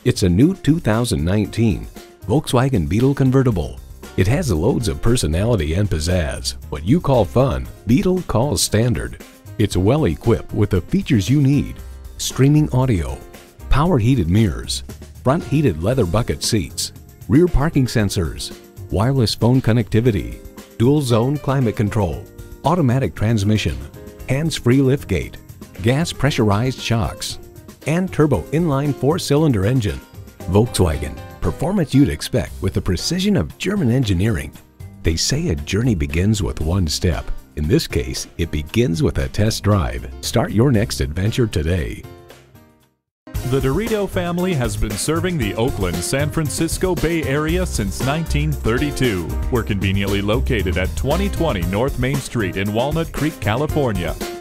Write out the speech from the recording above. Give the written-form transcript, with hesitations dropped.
It's a new 2019 Volkswagen Beetle Convertible. It has loads of personality and pizzazz. What you call fun, Beetle calls standard. It's well equipped with the features you need: streaming audio, power heated mirrors, front heated leather bucket seats, rear parking sensors, wireless phone connectivity, dual zone climate control, automatic transmission, hands-free liftgate, gas pressurized shocks, and turbo inline 4-cylinder engine. Volkswagen, performance you'd expect with the precision of German engineering. They say a journey begins with one step. In this case, it begins with a test drive. Start your next adventure today. The Dirito family has been serving the Oakland, San Francisco Bay Area since 1932. We're conveniently located at 2020 North Main Street in Walnut Creek, California.